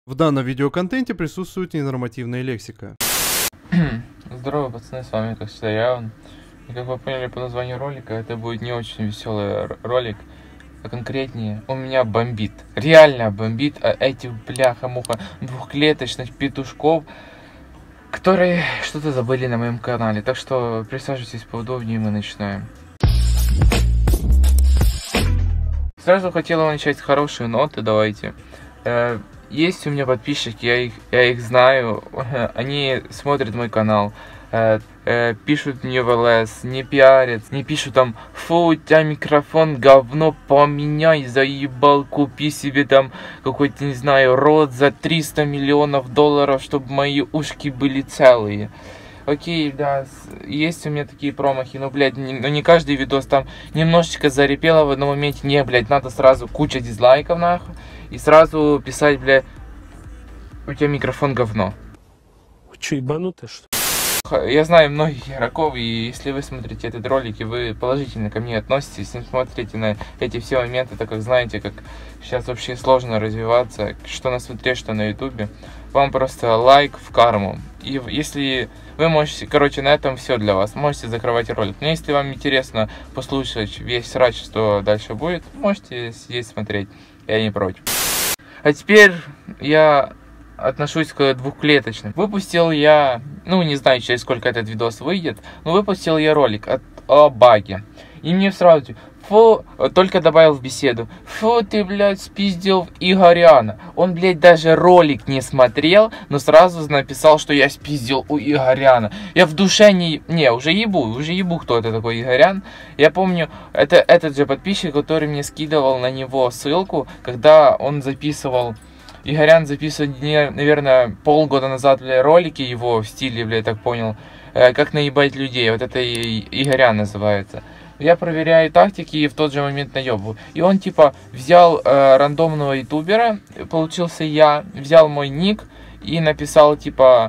В данном видеоконтенте присутствует ненормативная лексика. Здорово, пацаны, с вами как всегда я. И как вы поняли по названию ролика, это будет не очень веселый ролик, а конкретнее, он меня бомбит. Реально бомбит этих бляха-муха двухклеточных петушков, которые что-то забыли на моем канале. Так что присаживайтесь поудобнее, и мы начинаем. Сразу хотела начать с хорошей ноты, давайте. Есть у меня подписчики, я их знаю, они смотрят мой канал, пишут мне в ЛС, не пиарят, не пишут там: фу, у тебя микрофон говно, поменяй, заебал, купи себе там какой-то, не знаю, рот за 300 миллионов долларов, чтобы мои ушки были целые. Окей, да, есть у меня такие промахи, но, блядь, не каждый видос там немножечко зарепело в одном моменте. Не, блядь, надо сразу куча дизлайков, нахуй, и сразу писать, блядь, у тебя микрофон говно. Вы что, ебанутые, что ли? Я знаю многих игроков, и если вы смотрите этот ролик, и вы положительно ко мне относитесь, не смотрите на эти все моменты, так как знаете, как сейчас вообще сложно развиваться, что на смотре, что на ютубе, вам просто лайк в карму. И если вы можете, короче, на этом все для вас, можете закрывать ролик. Но если вам интересно послушать весь срач, что дальше будет, можете сидеть смотреть, я не против. А теперь я отношусь к двухклеточным. Выпустил я, не знаю, через сколько этот видос выйдет, но выпустил я ролик о баге. И мне сразу: фу, только добавил в беседу: фу, ты, блядь, спиздил Игоряна. Он, блядь, даже ролик не смотрел, но сразу написал, что я спиздил у Игоряна. Я в душе уже ебу, кто это такой Игорян. Я помню, это этот же подписчик, который мне скидывал на него ссылку, когда он записывал... Игорян записывал, наверное, полгода назад, бля, ролики его в стиле, бля, я так понял, как наебать людей. Вот это Игорян называется. Я проверяю тактики и в тот же момент наебываю. И он типа взял рандомного ютубера, получился я, взял мой ник и написал типа,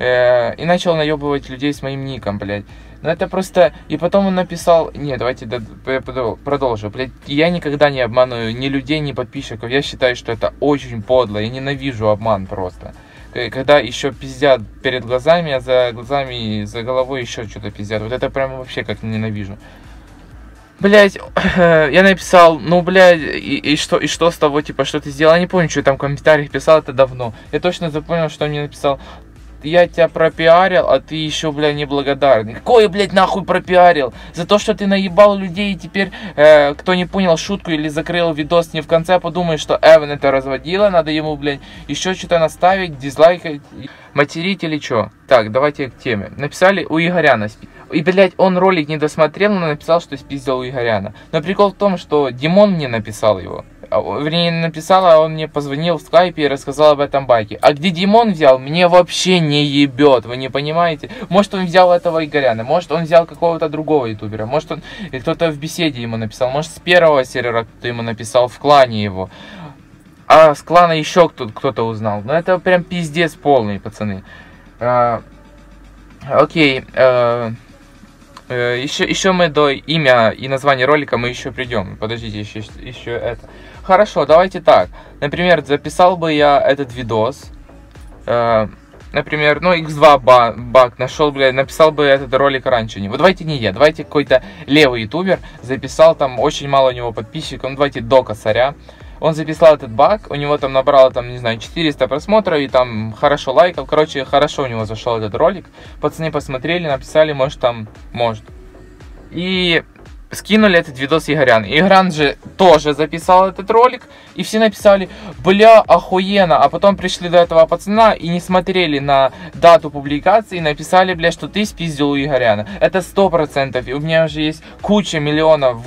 и начал наебывать людей с моим ником, блядь. Но это просто... И потом он написал... Не, давайте продолжу. Блядь, я никогда не обманываю ни людей, ни подписчиков. Я считаю, что это очень подло. Я ненавижу обман просто. Когда еще пиздят перед глазами, а за глазами и за головой еще что-то пиздят. Вот это прям вообще как ненавижу. Блять, я написал: ну, блядь, и что с того, типа, что ты сделал? Я не помню, что я там в комментариях писал, это давно. Я точно запомнил, что он мне написал: я тебя пропиарил, а ты еще, бля, неблагодарный. Какой, блядь, нахуй пропиарил? За то, что ты наебал людей, и теперь, кто не понял шутку или закрыл видос не в конце, подумает, что Эван это разводила, надо ему, блядь, еще что-то наставить, дизлайкать, материть или что. Так, давайте к теме. Написали: у Игоряна спиздил. И, блядь, он ролик не досмотрел, но написал, что спиздил у Игоряна. Но прикол в том, что Димон мне написал его. Вернее, написал, а он мне позвонил в скайпе и рассказал об этом байке. А где Димон взял, мне вообще не ебет, вы не понимаете? Может, он взял этого Игоряна, может, он взял какого-то другого ютубера, может, он кто-то в беседе ему написал, может, с первого сервера кто-то ему написал, в клане его. А с клана еще кто-то узнал. Ну, это прям пиздец полный, пацаны. Окей, еще мы до имя и названия ролика мы еще придем. Подождите, еще это. Хорошо, давайте так. Например, записал бы я этот видос. Например, X2 баг нашел, блядь, написал бы этот ролик раньше него. Давайте не я, давайте какой-то левый ютубер записал, там очень мало у него подписчиков. Давайте до косаря. Он записал этот баг, у него там набрало, там, не знаю, 400 просмотров и там хорошо лайков. Короче, хорошо у него зашел этот ролик. Пацаны посмотрели, написали, может. И скинули этот видос Игорян. Игорян же тоже записал этот ролик. И все написали: бля, охуенно. А потом пришли до этого пацана и не смотрели на дату публикации. И написали, бля, что ты спиздил у Игоряна. Это 100%. И у меня уже есть куча миллионов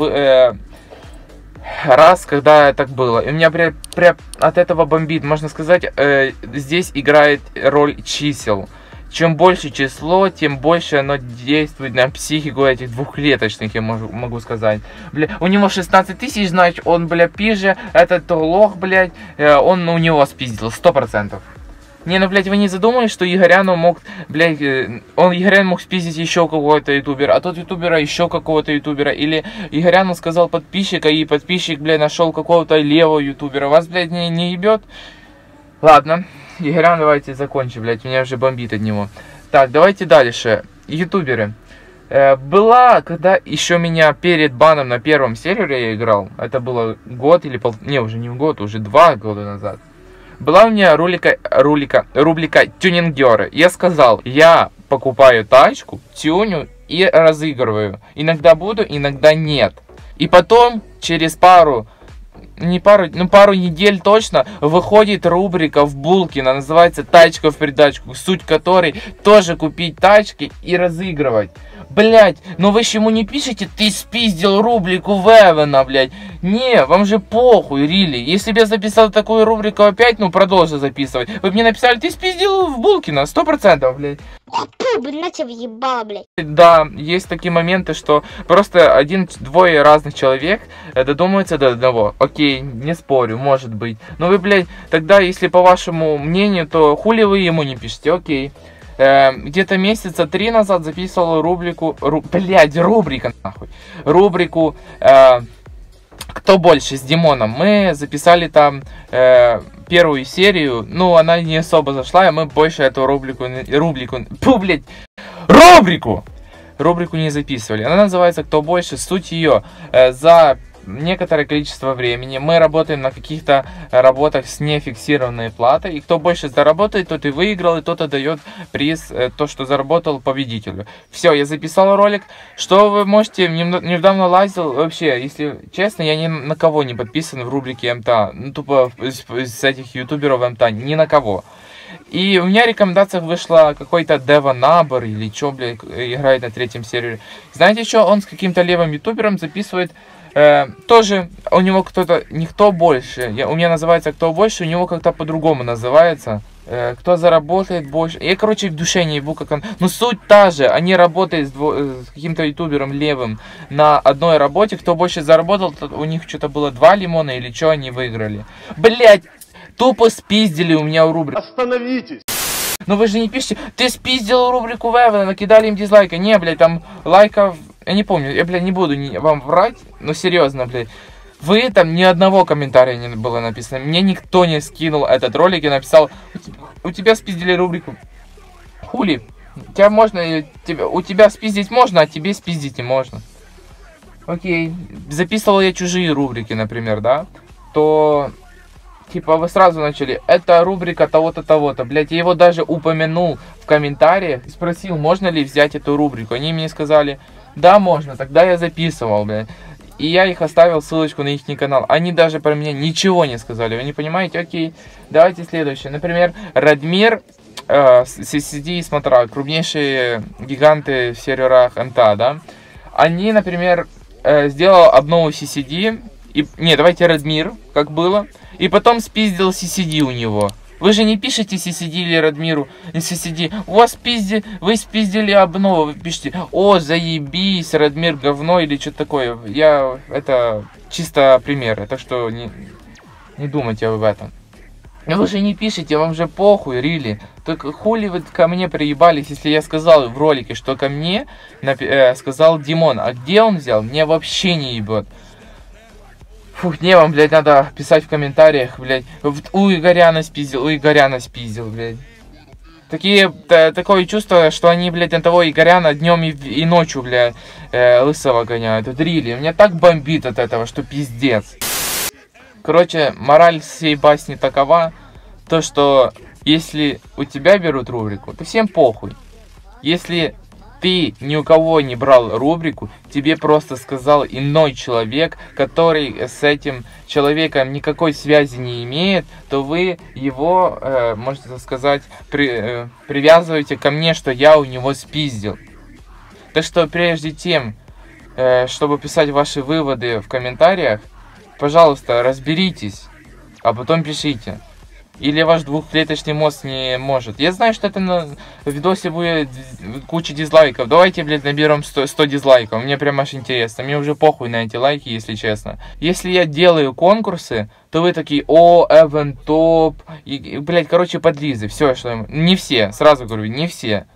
раз, когда так было. И у меня прям от этого бомбит. Можно сказать, здесь играет роль чисел. Чем больше число, тем больше оно действует на психику этих двухклеточных, я могу сказать. Бля, у него 16 тысяч, значит, он, бля, пизже, этот лох, блядь, он у него спиздил, 100%. Не, блядь, вы не задумались, что Игоряну мог, блядь, Игорян мог спиздить еще какого-то ютубера, а тот ютубера еще какого-то ютубера, или Игоряну сказал подписчика, и подписчик, блядь, нашел какого-то левого ютубера. Вас, блядь, не ебет? Ладно, Игорян, давайте закончим, блядь, меня уже бомбит от него. Так, давайте дальше. Ютуберы. Была, когда еще меня перед баном на первом сервере я играл, это было год или не, уже не год, уже 2 года назад. Была у меня рубрика тюнингеры. Я сказал, я покупаю тачку, тюню и разыгрываю. Иногда буду, иногда нет. И потом, через пару недель точно, выходит рубрика в Булкино, называется «Тачка в придачку», суть которой тоже купить тачки и разыгрывать. Блять, ну вы ж ему не пишете, ты спиздил рубрику Вевена, блять. Не, вам же похуй, рили. Если бы я записал такую рубрику опять, ну продолжу записывать. Вы бы мне написали, ты спиздил в Булкино, 100%, блять. На тебя въебало, блядь. Да, есть такие моменты, что просто двое разных человек додумаются до одного. Окей, не спорю, может быть. Но вы, блядь, тогда, если по вашему мнению, то хули вы ему не пишете, окей. Где-то месяца 3 назад записывал рубрику, рубрика нахуй. Рубрику «Кто больше» с Димоном. Мы записали там первую серию, ну она не особо зашла, и мы больше эту рубрику не записывали. Она называется «Кто больше». Суть ее, за некоторое количество времени мы работаем на каких-то работах с нефиксированной платой, и кто больше заработает, тот и выиграл, и тот отдает приз, то, что заработал, победителю. Все, я записал ролик. Что вы можете, недавно лазил, вообще, если честно, я ни на кого не подписан в рубрике МТА, ну, тупо с этих ютуберов МТА, ни на кого. И у меня в рекомендациях вышло какой-то Дева Набор или что, блядь, играет на 3-м сервере. Знаете что, он с каким-то левым ютубером записывает. Тоже у него кто-то, не кто больше, у меня называется «Кто больше», у него как-то по-другому называется. Кто заработает больше. Я, короче, в душе не ебу, как он. Но суть та же, они работают с каким-то ютубером левым на одной работе. Кто больше заработал, у них что-то было 2 лимона или что, они выиграли. Блять, тупо спиздили у меня рубрику. Остановитесь! Ну вы же не пишите, ты спиздил рубрику Вевена, накидали им дизлайка. Не, блядь, там лайков, я не помню, я, блядь, не буду вам врать, но серьезно, блядь. Вы там ни одного комментария не было написано, мне никто не скинул этот ролик и написал, у тебя спиздили рубрику. Хули, у тебя спиздить можно, а тебе спиздить не можно. Окей, записывал я чужие рубрики, например, да, то... Типа вы сразу начали, это рубрика того-то, того-то. Блять, я его даже упомянул в комментариях. Спросил, можно ли взять эту рубрику. Они мне сказали, да, можно. Тогда я записывал, блядь. И я их оставил ссылочку на их канал. Они даже про меня ничего не сказали. Вы не понимаете? Окей. Давайте следующее. Например, Радмир, CCD и Смотра, крупнейшие гиганты в серверах МТА, да. Они, например, сделал обнову CCD. Не, давайте Радмир, как было. И потом спиздил CCD у него. Вы же не пишете CCD или Радмиру CCD. У вас вы спиздили обнову. Вы пишете, о, заебись, Радмир говно или что-то такое. Это чисто примеры. Так что не думайте об этом. Вы же не пишете, вам же похуй, рили. Только хули вы ко мне приебались, если я сказал в ролике, что ко мне сказал Димон. А где он взял? Мне вообще не ебет. Фух, не, вам, блядь, надо писать в комментариях, блядь. У Игоряна спиздил, блядь. Такое чувство, что они, блядь, на того Игоряна днем и ночью, блядь, лысого гоняют. Вот рили, меня так бомбит от этого, что пиздец. Короче, мораль всей басни такова, то что если у тебя берут рубрику, то всем похуй. Если ты ни у кого не брал рубрику, тебе просто сказал иной человек, который с этим человеком никакой связи не имеет, то вы его, можете сказать, привязываете ко мне, что я у него спиздил. Так что прежде чем, чтобы писать ваши выводы в комментариях, пожалуйста, разберитесь, а потом пишите. Или ваш двухклеточный мозг не может. Я знаю, что это на видосе будет куча дизлайков. Давайте, блядь, наберем 100 дизлайков. Мне прям аж интересно. Мне уже похуй на эти лайки, если честно. Если я делаю конкурсы, то вы такие, о, Эвен топ. И, блядь, короче, подлизы. Все, что... Не все, сразу говорю, не все.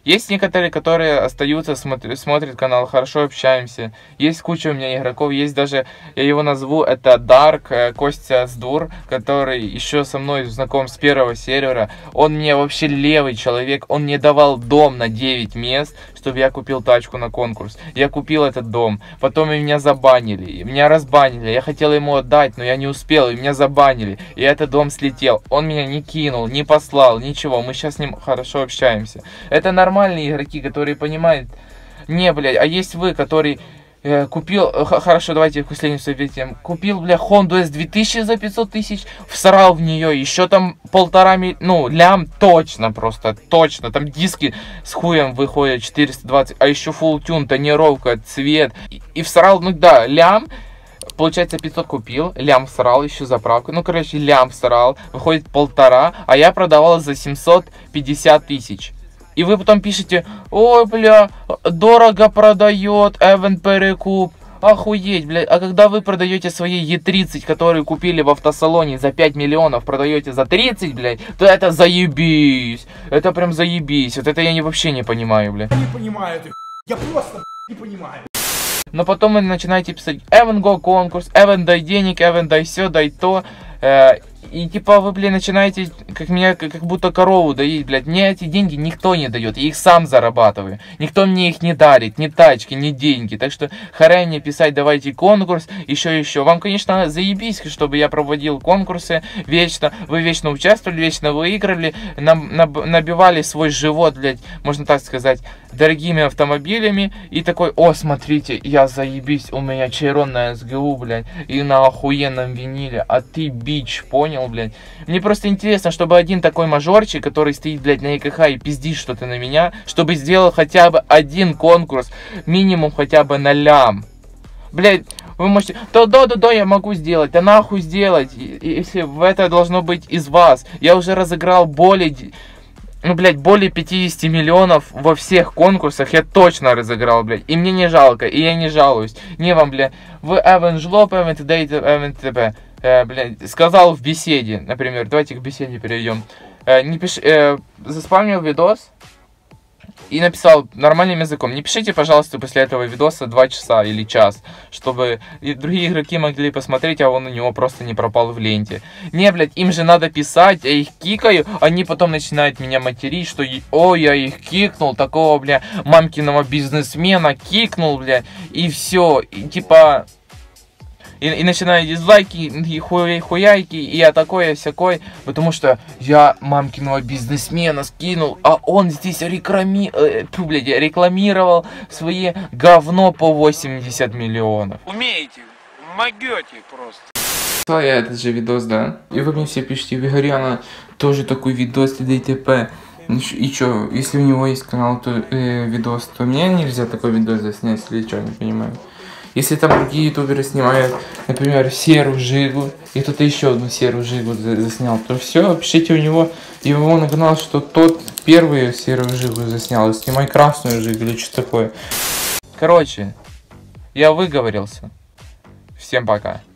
Есть некоторые, которые остаются, смотрят канал, хорошо общаемся. Есть куча у меня игроков, есть даже, я его назову, это Dark, Костя Сдур, который еще со мной знаком с первого сервера. Он мне вообще левый человек, он мне давал дом на 9 мест, чтобы я купил тачку на конкурс. Я купил этот дом, потом меня забанили, меня разбанили, я хотел ему отдать, но я не успел, и меня забанили, и этот дом слетел. Он меня не кинул, не послал, ничего, мы сейчас с ним хорошо общаемся. Это нормальные игроки, которые понимают, не, блядь, а есть вы, который купил, хорошо, давайте к последним событиям, купил, бля, Honda S2000 за 500 тысяч, всрал в нее, еще там 1,5 миллиона, ну, лям точно, просто, точно, там диски с хуем выходят 420, а еще full tune, тонировка, цвет, и всрал, ну да, лям, получается 500 купил, лям всрал, еще заправку, ну, короче, лям всрал, выходит 1,5, а я продавал за 750 тысяч. И вы потом пишете, ой, бля, дорого продает, Эвен перекуп. Охуеть, блядь. А когда вы продаете свои Е30, которые купили в автосалоне за 5 миллионов, продаете за 30, блядь, то это заебись. Это прям заебись. Вот это я вообще не понимаю, блядь. Я не понимаю это. Я просто не понимаю. Но потом вы начинаете писать, Эвен го конкурс, Эвен дай денег, Эвен дай все, дай то. И типа вы, блин, начинаете как меня, как будто корову доить, блядь. Мне эти деньги никто не дает, я их сам зарабатываю. Никто мне их не дарит, ни тачки, ни деньги. Так что харай мне писать, давайте конкурс, еще. Вам, конечно, заебись, чтобы я проводил конкурсы вечно. Вы вечно участвовали, вечно выиграли, набивали свой живот, блядь, можно так сказать, дорогими автомобилями. И такой, о, смотрите, я заебись, у меня Чейрон на СГУ, блядь, и на охуенном виниле, а ты бич, понял, блядь? Мне просто интересно, чтобы один такой мажорчик, который стоит, блядь, на ЕКХ и пиздит что-то на меня, чтобы сделал хотя бы один конкурс, минимум хотя бы на лям. Блядь, вы можете, да, я могу сделать, да нахуй сделать, если это должно быть из вас. Я уже разыграл более 50 миллионов во всех конкурсах я точно разыграл, блядь. И мне не жалко, и я не жалуюсь. Не вам, блядь, вы Эвен жлоб, Эвен ТД, Эвен ТП. Блядь, сказал в беседе, например, давайте к беседе перейдем. Заспамнил видос и написал нормальным языком. Не пишите, пожалуйста, после этого видоса 2 часа или час, чтобы и другие игроки могли посмотреть, а он у него просто не пропал в ленте. Не, блядь, им же надо писать, я их кикаю, они потом начинают меня материть, что о, я их кикнул, такого, бля, мамкиного бизнесмена кикнул, бля, и все, и типа... И начинаю дизлайки, и хуяйки, и я такой, и всякой, потому что я мамкиного бизнесмена скинул, а он здесь рекламировал свои говно по 80 миллионов. Умеете, могете просто. Я этот же видос, да? И вы мне все пишите, Вигоряна тоже такой видос, ТД. И чё, если у него есть канал, то видос, то мне нельзя такой видос заснять, или что, не понимаю. Если там другие ютуберы снимают, например, серую жигу, и кто-то еще одну серую жигу заснял, то все, пишите у него, и его на канал, что тот первую серую жигу заснял, снимай красную жигу или что такое. Короче, я выговорился. Всем пока.